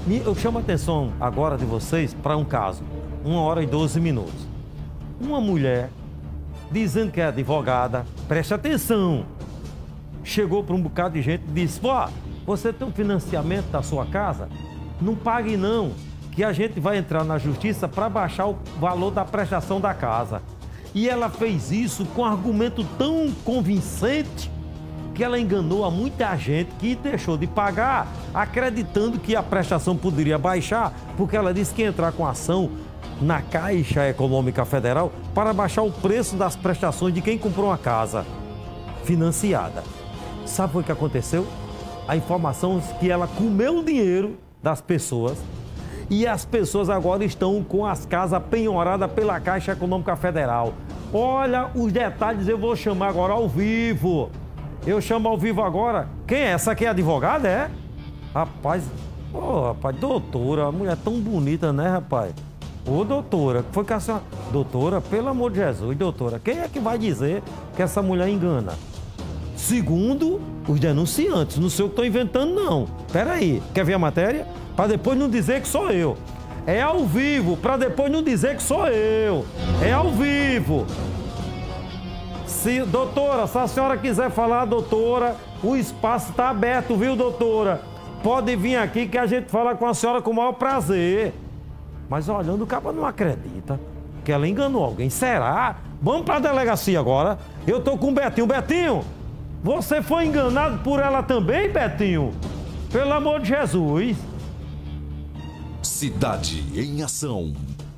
Eu chamo a atenção agora de vocês para um caso, 1 hora e 12 minutos. Uma mulher, dizendo que é advogada, preste atenção, chegou para um bocado de gente e disse: "Ó, você tem um financiamento da sua casa? Não pague não, que a gente vai entrar na justiça para baixar o valor da prestação da casa." E ela fez isso com um argumento tão convincente que ela enganou a muita gente que deixou de pagar, acreditando que a prestação poderia baixar, porque ela disse que ia entrar com ação na Caixa Econômica Federal para baixar o preço das prestações de quem comprou uma casa financiada. Sabe o que aconteceu? A informação é que ela comeu o dinheiro das pessoas e as pessoas agora estão com as casas penhoradas pela Caixa Econômica Federal. Olha os detalhes, eu vou chamar agora ao vivo. Eu chamo ao vivo agora. Quem é? Essa aqui é advogada, é? Rapaz, rapaz, doutora, a mulher tão bonita, né, rapaz? Ô, doutora, foi que a senhora... Doutora, pelo amor de Jesus, doutora, quem é que vai dizer que essa mulher engana? Segundo os denunciantes, não sei o que estou inventando, não. Peraí, quer ver a matéria? Para depois não dizer que sou eu. É ao vivo, para depois não dizer que sou eu. É ao vivo. Doutora, se a senhora quiser falar, doutora, o espaço está aberto, viu, doutora? Pode vir aqui que a gente fala com a senhora com o maior prazer. Mas olhando, o cabo não acredita que ela enganou alguém. Será? Vamos para a delegacia agora. Eu tô com o Betinho. Betinho, você foi enganado por ela também, Betinho? Pelo amor de Jesus. Cidade em Ação.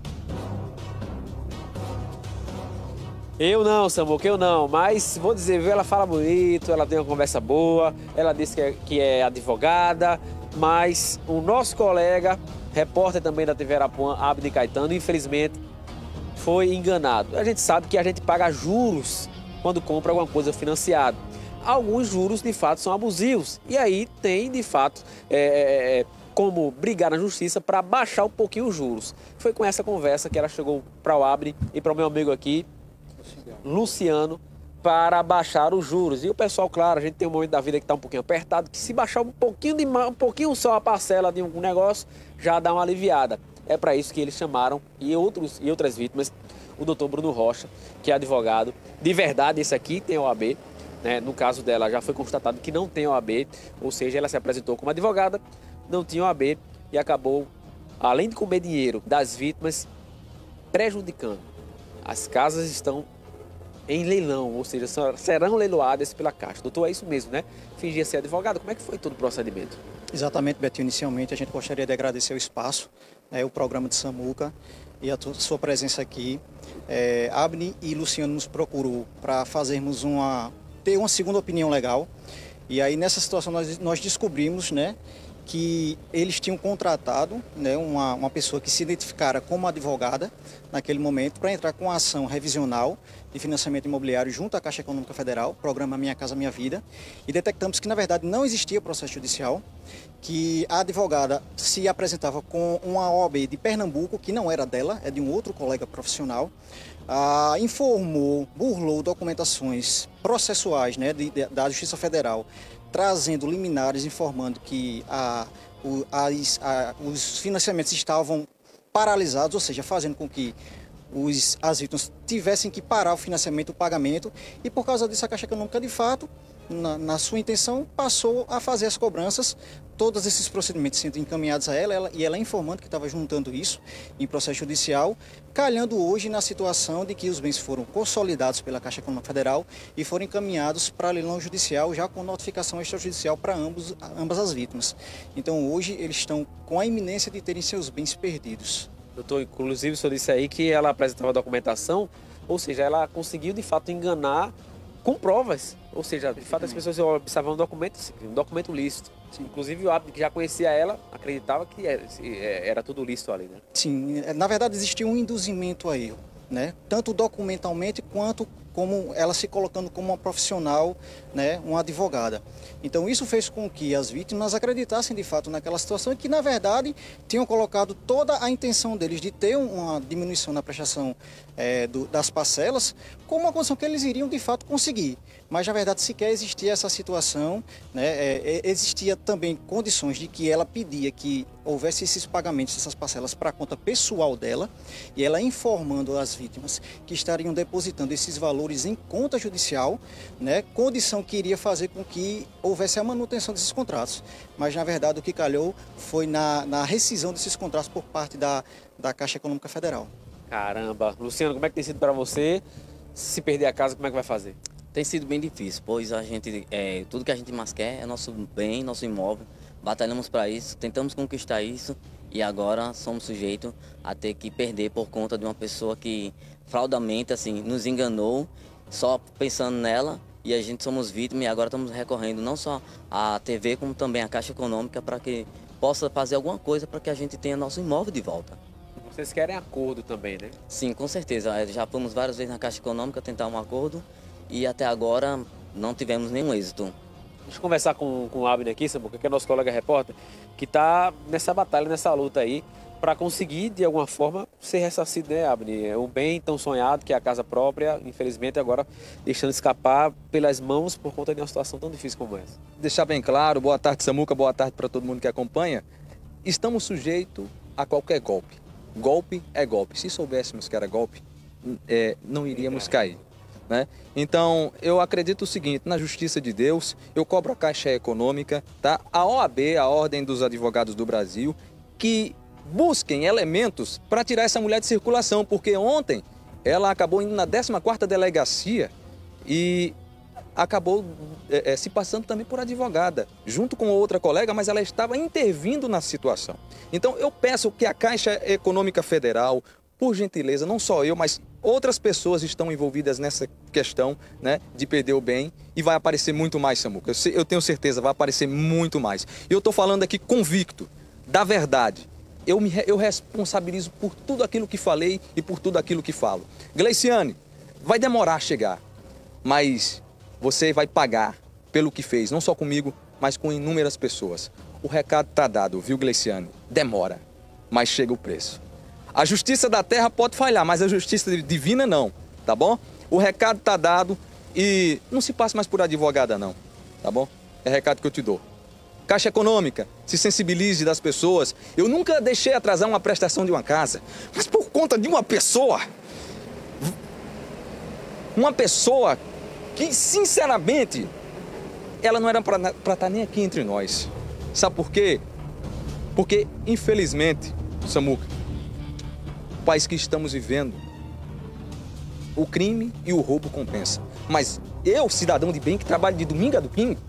Eu não, Samuca, eu não, mas vou dizer, viu, ela fala bonito, ela tem uma conversa boa, ela disse que é advogada, mas o nosso colega, repórter também da TV Arapuã, Abner Caetano, infelizmente foi enganado. A gente sabe que a gente paga juros quando compra alguma coisa financiada. Alguns juros, de fato, são abusivos e aí tem, de fato, como brigar na justiça para baixar um pouquinho os juros. Foi com essa conversa que ela chegou para o Abner e para o meu amigo aqui, Luciano, para baixar os juros. E o pessoal, claro, a gente tem um momento da vida que está um pouquinho apertado, que se baixar um pouquinho só a parcela de um negócio, já dá uma aliviada. É para isso que eles chamaram, e outras vítimas, o doutor Bruno Rocha, que é advogado. De verdade, esse aqui tem OAB, né? No caso dela, já foi constatado que não tem OAB, ou seja, ela se apresentou como advogada, não tinha OAB e acabou, além de comer dinheiro das vítimas, prejudicando. As casas estão em leilão, ou seja, serão leiloadas pela Caixa. Doutor, é isso mesmo, né? Fingia ser advogado. Como é que foi todo o procedimento? Exatamente, Betinho. Inicialmente, a gente gostaria de agradecer o espaço, o programa de Samuca e a sua presença aqui. Abner e Luciano nos procurou para ter uma segunda opinião legal. E aí, nessa situação, nós descobrimos, né, que eles tinham contratado, né, uma pessoa que se identificara como advogada naquele momento para entrar com a ação revisional de financiamento imobiliário junto à Caixa Econômica Federal, programa Minha Casa Minha Vida, e detectamos que, na verdade, não existia processo judicial, que a advogada se apresentava com uma OAB de Pernambuco, que não era dela, é de um outro colega profissional, burlou documentações processuais, né, da Justiça Federal, trazendo liminares informando que os financiamentos estavam paralisados, ou seja, fazendo com que as vítimas tivessem que parar o financiamento, o pagamento, e por causa disso a Caixa Econômica, de fato, na sua intenção, passou a fazer as cobranças, todos esses procedimentos sendo encaminhados a ela e ela informando que estava juntando isso em processo judicial, calhando hoje na situação de que os bens foram consolidados pela Caixa Econômica Federal e foram encaminhados para leilão judicial, já com notificação extrajudicial para ambas as vítimas. Então hoje eles estão com a iminência de terem seus bens perdidos. Doutor, inclusive o senhor disse aí que ela apresentava documentação, ou seja, ela conseguiu de fato enganar com provas. Ou seja, de fato as pessoas observavam um documento lícito. Sim. Inclusive o Abner, que já conhecia ela, acreditava que era tudo lícito ali, né? Sim, na verdade existia um induzimento a erro, né? Tanto documentalmente quanto como ela se colocando como uma profissional, né, uma advogada. Então isso fez com que as vítimas acreditassem de fato naquela situação e que na verdade tinham colocado toda a intenção deles de ter uma diminuição na prestação das parcelas como uma condição que eles iriam de fato conseguir. mas na verdade sequer existia essa situação, né? Existia também condições de que ela pedia que houvesse esses pagamentos, essas parcelas para a conta pessoal dela, e ela informando as vítimas que estariam depositando esses valores em conta judicial, né? Condição que iria fazer com que houvesse a manutenção desses contratos. Mas na verdade o que calhou foi na rescisão desses contratos por parte da Caixa Econômica Federal. Caramba. Luciano, como é que tem sido para você? Se perder a casa, como é que vai fazer? Tem sido bem difícil, pois a gente, tudo que a gente mais quer é nosso bem, nosso imóvel. Batalhamos para isso, tentamos conquistar isso e agora somos sujeitos a ter que perder por conta de uma pessoa que fraudamente assim, nos enganou, só pensando nela, e a gente somos vítimas e agora estamos recorrendo não só à TV, como também à Caixa Econômica para que possa fazer alguma coisa para que a gente tenha nosso imóvel de volta. Vocês querem acordo também, né? Sim, com certeza. Já fomos várias vezes na Caixa Econômica tentar um acordo e até agora não tivemos nenhum êxito. Deixa eu conversar com o Abner aqui, Samuca, que é nosso colega repórter, que está nessa batalha, nessa luta aí, para conseguir, de alguma forma, ser ressarcido, né, Abner? O bem tão sonhado, que é a casa própria, infelizmente, agora deixando escapar pelas mãos por conta de uma situação tão difícil como essa. Deixar bem claro, boa tarde, Samuca, boa tarde para todo mundo que acompanha. Estamos sujeitos a qualquer golpe. Golpe é golpe. Se soubéssemos que era golpe, não iríamos cair, né? Então, eu acredito o seguinte, na justiça de Deus, eu cobro a Caixa Econômica, tá? A OAB, a Ordem dos Advogados do Brasil, que busquem elementos para tirar essa mulher de circulação, porque ontem ela acabou indo na 14ª delegacia e acabou se passando também por advogada, junto com outra colega, mas ela estava intervindo na situação. Então, eu peço que a Caixa Econômica Federal, por gentileza, não só eu, mas outras pessoas estão envolvidas nessa questão, né, de perder o bem, e vai aparecer muito mais, Samuca. Eu tenho certeza, vai aparecer muito mais. E eu estou falando aqui convicto da verdade. Eu responsabilizo por tudo aquilo que falei e por tudo aquilo que falo. Gleiciane, vai demorar a chegar, mas você vai pagar pelo que fez, não só comigo, mas com inúmeras pessoas. O recado está dado, viu, Gleiciane? Demora, mas chega o preço. A justiça da terra pode falhar, mas a justiça divina não, tá bom? O recado está dado e não se passe mais por advogada não, tá bom? É recado que eu te dou. Caixa Econômica, se sensibilize das pessoas. Eu nunca deixei atrasar uma prestação de uma casa, mas por conta de uma pessoa que, sinceramente, ela não era para estar nem aqui entre nós. Sabe por quê? Porque, infelizmente, Samuca, o país que estamos vivendo, o crime e o roubo compensam. Mas eu, cidadão de bem, que trabalho de domingo a domingo,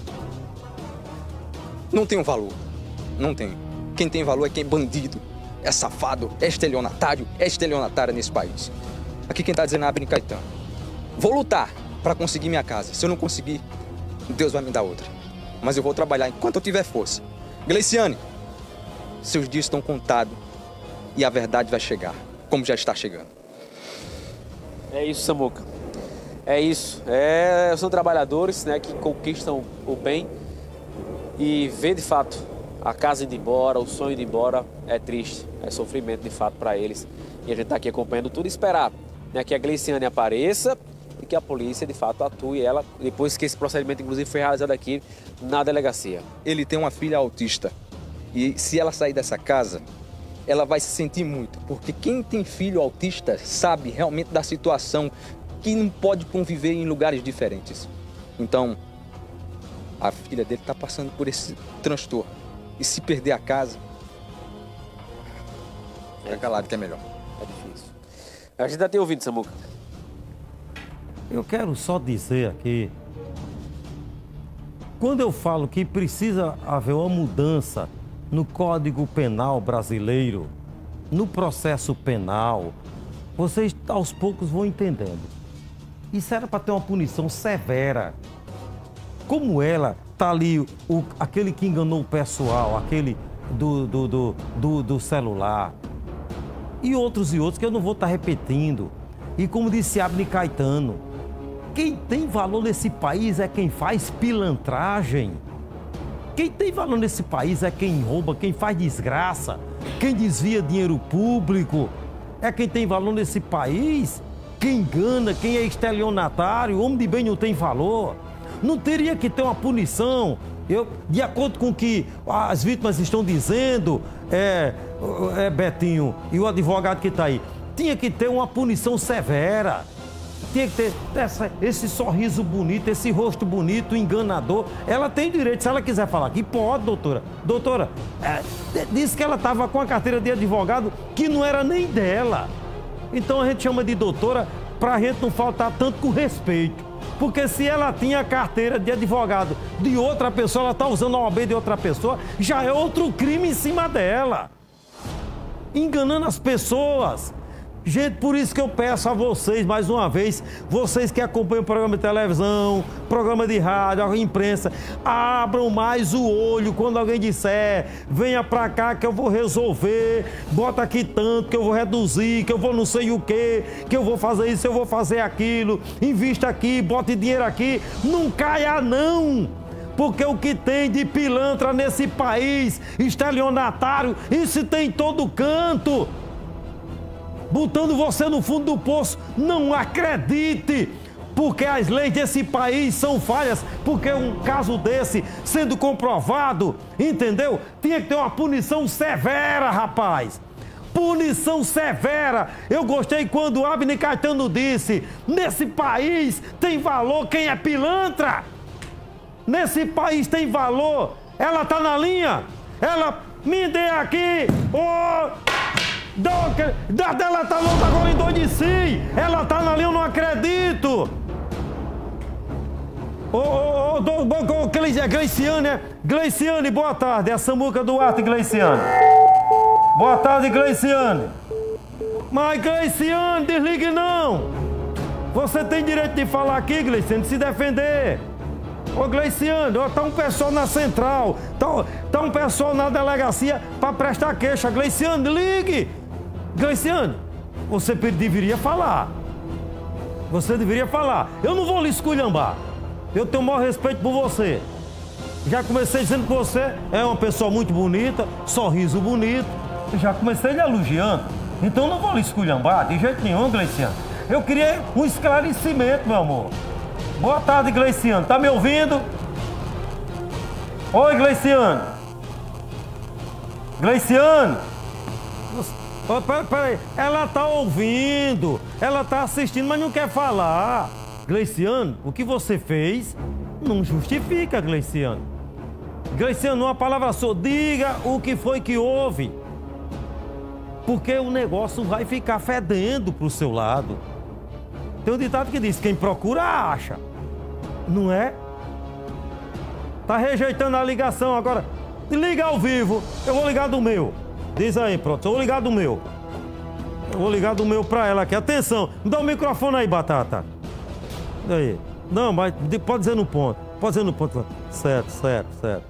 não tenho valor. Não tenho. Quem tem valor é quem é bandido, é safado, é estelionatária nesse país. Aqui quem está dizendo é Abner Caetano. Vou lutar para conseguir minha casa. Se eu não conseguir, Deus vai me dar outra. Mas eu vou trabalhar enquanto eu tiver força. Gleiciane, seus dias estão contados e a verdade vai chegar, como já está chegando. É isso, Samuca. É isso. São trabalhadores, né, que conquistam o bem e ver de fato a casa indo embora, o sonho indo embora, é triste, é sofrimento de fato para eles. E a gente está aqui acompanhando tudo e esperar, né, que a Gleiciane apareça e que a polícia de fato atue ela, depois que esse procedimento inclusive foi realizado aqui na delegacia. Ele tem uma filha autista e se ela sair dessa casa, ela vai se sentir muito, porque quem tem filho autista sabe realmente da situação que não pode conviver em lugares diferentes. Então, a filha dele está passando por esse transtorno. E se perder a casa, fica calado que é melhor. É difícil. A gente já tem ouvido, Samuca. Eu quero só dizer aqui, quando eu falo que precisa haver uma mudança no Código Penal brasileiro, no processo penal, vocês aos poucos vão entendendo. Isso era para ter uma punição severa. Como ela tá ali, aquele que enganou o pessoal, aquele do celular, e outros que eu não vou estar repetindo. E como disse Abner Caetano, quem tem valor nesse país é quem faz pilantragem. Quem tem valor nesse país é quem rouba, quem faz desgraça, quem desvia dinheiro público. É quem tem valor nesse país quem engana, quem é estelionatário, homem de bem não tem valor. Não teria que ter uma punição. De acordo com o que as vítimas estão dizendo, Betinho e o advogado que está aí, tinha que ter uma punição severa. Tinha que ter esse sorriso bonito, esse rosto bonito, enganador. Ela tem direito, se ela quiser falar aqui, pode, doutora. Doutora, disse que ela estava com a carteira de advogado que não era nem dela. Então a gente chama de doutora para a gente não faltar tanto com respeito. Porque se ela tinha a carteira de advogado de outra pessoa, ela está usando a OAB de outra pessoa, já é outro crime em cima dela. Enganando as pessoas. Gente, por isso que eu peço a vocês, mais uma vez, vocês que acompanham o programa de televisão, programa de rádio, a imprensa, abram mais o olho quando alguém disser, venha pra cá que eu vou resolver, bota aqui tanto, que eu vou reduzir, que eu vou não sei o quê, que eu vou fazer isso, eu vou fazer aquilo, invista aqui, bote dinheiro aqui, não caia não! Porque o que tem de pilantra nesse país, estelionatário, isso tem em todo canto. Botando você no fundo do poço, não acredite, porque as leis desse país são falhas, porque um caso desse sendo comprovado, entendeu? Tinha que ter uma punição severa, rapaz. Punição severa. Eu gostei quando o Abner Caetano disse, nesse país tem valor quem é pilantra. Nesse país tem valor. Ela tá na linha. Ela me dê aqui. Ela tá louca agora em dois de si. Ela tá na linha, eu não acredito. Gleiciane, Gleiciane, boa tarde. É a Samuca Duarte, Gleiciane. Boa tarde, Gleiciane. Mas, Gleiciane, desligue não. Você tem direito de falar aqui, Gleiciane, de se defender. Ô, Gleiciane, tá um pessoal na central, tá um pessoal na delegacia para prestar queixa. Gleiciane, ligue. Gleiciane, você deveria falar. Você deveria falar. Eu não vou lhe esculhambar. Eu tenho o maior respeito por você. Já comecei dizendo que você é uma pessoa muito bonita, sorriso bonito. Já comecei lhe elogiando. Então eu não vou lhe esculhambar de jeito nenhum, Gleiciane. Eu queria um esclarecimento, meu amor. Boa tarde, Gleiciane. Tá me ouvindo? Oi, Gleiciane. Gleiciane. Peraí. Ela tá ouvindo. Ela tá assistindo, mas não quer falar. Gleiciane, o que você fez não justifica, Gleiciane. Gleiciane, uma palavra só. Diga o que foi que houve. Porque o negócio vai ficar fedendo pro seu lado. Tem um ditado que diz, quem procura, acha. Não é? Tá rejeitando a ligação agora. Liga ao vivo. Eu vou ligar do meu. Diz aí, pronto. Eu vou ligar do meu. Eu vou ligar do meu pra ela aqui. Atenção. Me dá o microfone aí, Batata. E aí? Não, mas pode dizer no ponto. Pode dizer no ponto. Certo.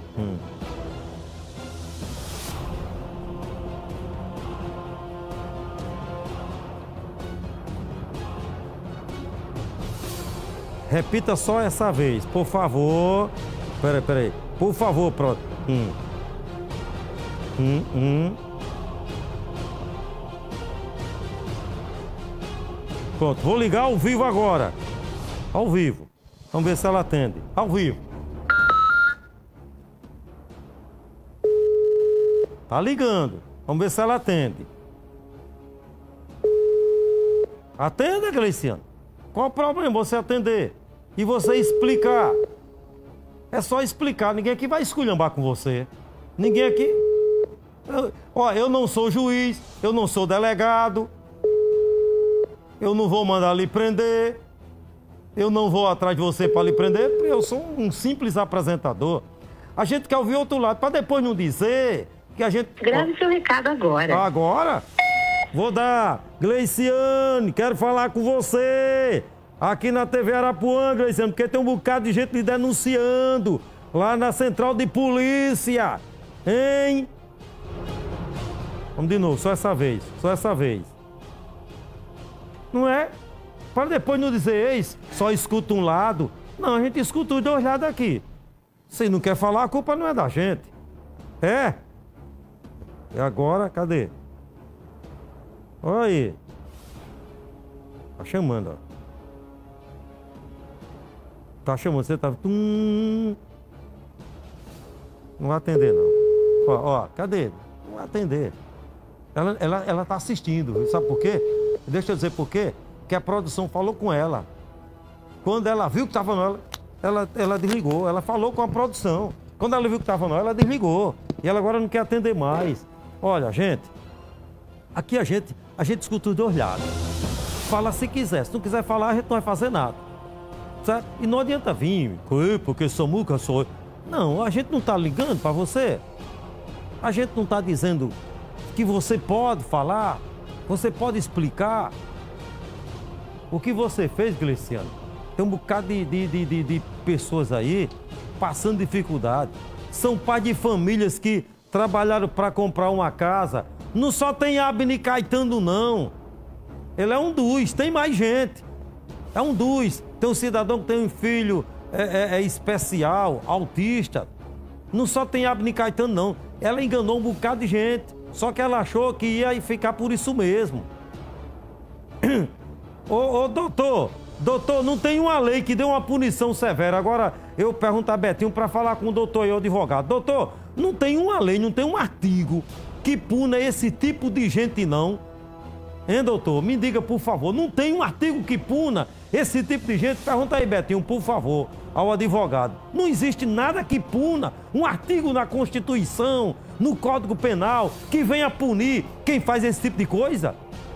Repita só essa vez, por favor. Peraí. Por favor, pronto. Pronto, vou ligar ao vivo agora. Ao vivo. Vamos ver se ela atende. Ao vivo. Tá ligando. Vamos ver se ela atende. Atenda, Gleiciane. Qual o problema você atender? E você explicar. É só explicar. Ninguém aqui vai esculhambar com você. Ninguém aqui... Eu não sou juiz, eu não sou delegado. Eu não vou mandar lhe prender. Eu não vou atrás de você para lhe prender, porque eu sou um simples apresentador. A gente quer ouvir outro lado, para depois não dizer que a gente... Grave seu recado agora. Agora? Vou dar. Gleiciane, quero falar com você. Aqui na TV Arapuã, Gleiciane, porque tem um bocado de gente lhe denunciando. Lá na central de polícia. Hein? Vamos de novo, só essa vez. Não é? Para depois não dizer, eis, só escuta um lado. Não, a gente escuta os dois lados aqui. Se não quer falar, a culpa não é da gente. É? E agora, cadê? Olha aí. Tá chamando, ó. Tá chamando, você tá... Não vai atender, não. Ó, cadê? Não vai atender. Ela tá assistindo, sabe por quê? Deixa eu dizer por quê. Que a produção falou com ela. Quando ela viu que tava no ela desligou. Ela falou com a produção. Quando ela viu que tava no ela desligou. E ela agora não quer atender mais. Olha, gente, aqui a gente escuta os dois lados. Fala se quiser. Se não quiser falar, a gente não vai fazer nada. Certo? E não adianta vir, porque Samuca sou... Não, a gente não tá ligando para você. A gente não tá dizendo que você pode falar, você pode explicar. O que você fez, Gleciano? Tem um bocado de pessoas aí passando dificuldade. São pais de famílias que trabalharam para comprar uma casa. Não só tem Abner Caetano, não. Ele é um dos, tem mais gente. É um dos. Tem um cidadão que tem um filho especial, autista. Não só tem Abner Caetano, não. Ela enganou um bocado de gente. Só que ela achou que ia ficar por isso mesmo. Ô, doutor, não tem uma lei que dê uma punição severa. Agora, eu pergunto a Betinho para falar com o doutor e o advogado. Doutor, não tem uma lei, não tem um artigo que puna esse tipo de gente, não. Hein, doutor? Me diga, por favor. Não tem um artigo que puna esse tipo de gente? Pergunta aí, Betinho, por favor, ao advogado. Não existe nada que puna, um artigo na Constituição, no Código Penal, que venha punir quem faz esse tipo de coisa?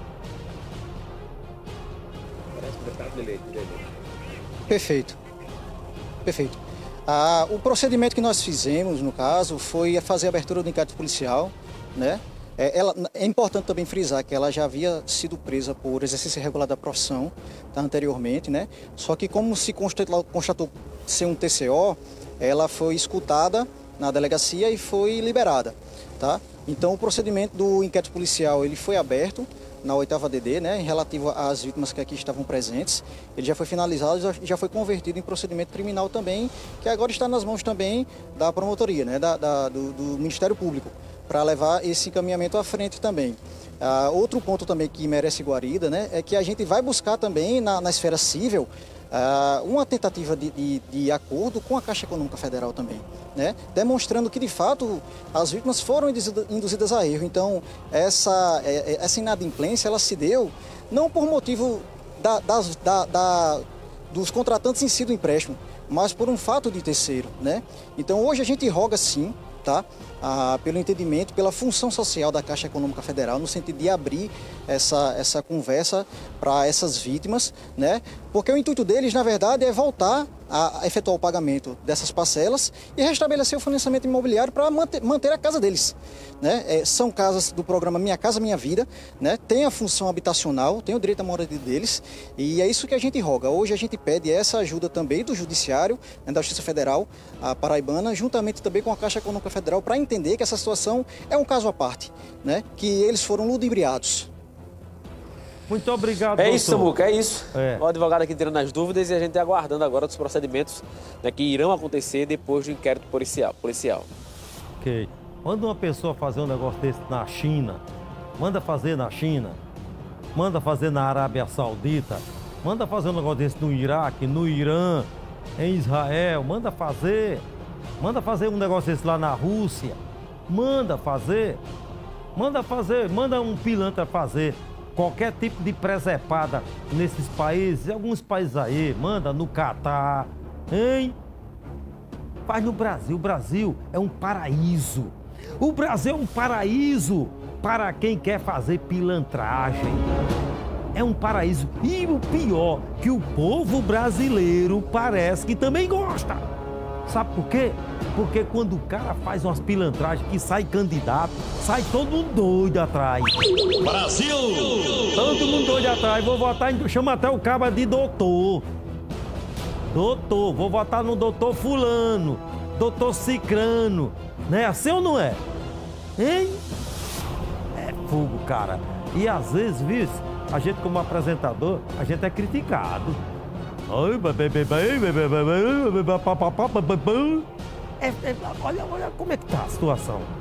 Perfeito. Perfeito. O procedimento que nós fizemos, no caso, foi fazer a abertura do inquérito policial, né? É importante também frisar que ela já havia sido presa por exercício irregular da profissão, tá, anteriormente, né? Só que como se constatou ser um TCO, ela foi escutada na delegacia e foi liberada, tá? Então o procedimento do inquérito policial ele foi aberto na 8ª DD, né, em relativo às vítimas que aqui estavam presentes. Ele já foi finalizado, já foi convertido em procedimento criminal também, que agora está nas mãos também da promotoria, né, do Ministério Público, para levar esse encaminhamento à frente também. Outro ponto também que merece guarida, né, é que a gente vai buscar também na esfera civil uma tentativa de acordo com a Caixa Econômica Federal também, né? Demonstrando que, de fato, as vítimas foram induzidas a erro. Então, essa inadimplência, ela se deu não por motivo dos contratantes em si do empréstimo, mas por um fato de terceiro, né? Então, hoje a gente roga, sim, tá? Pelo entendimento, pela função social da Caixa Econômica Federal, no sentido de abrir essa conversa para essas vítimas, né? Porque o intuito deles, na verdade, é voltar a efetuar o pagamento dessas parcelas e restabelecer o financiamento imobiliário para manter a casa deles, né? São casas do programa Minha Casa Minha Vida, né? Tem a função habitacional, tem o direito à moradia deles e é isso que a gente roga. Hoje a gente pede essa ajuda também do Judiciário, né, da Justiça Federal, a paraibana, juntamente também com a Caixa Econômica Federal, para entender que essa situação é um caso à parte, né? Que eles foram ludibriados. Muito obrigado, doutor. É isso, Samuca, é isso. O advogado aqui tirando as dúvidas e a gente aguardando agora dos procedimentos, né, que irão acontecer depois do inquérito policial. Ok. Manda uma pessoa fazer um negócio desse na China, manda fazer na China, manda fazer na Arábia Saudita, manda fazer um negócio desse no Iraque, no Irã, em Israel, manda fazer um negócio desse lá na Rússia, manda um pilantra fazer qualquer tipo de presepada nesses países, alguns países aí, manda no Catar, hein? Faz no Brasil. O Brasil é um paraíso. O Brasil é um paraíso para quem quer fazer pilantragem. É um paraíso. E o pior, que o povo brasileiro parece que também gosta. Sabe por quê? Porque quando o cara faz umas pilantragens que sai candidato, sai todo mundo doido atrás. Brasil! Todo mundo doido atrás. Vou votar chama até o cabo de doutor. Doutor, vou votar no doutor fulano, doutor cicrano. Não é assim ou não é? Hein? É fogo, cara. E às vezes, viu, a gente como apresentador, a gente é criticado. Olha como é que tá a situação.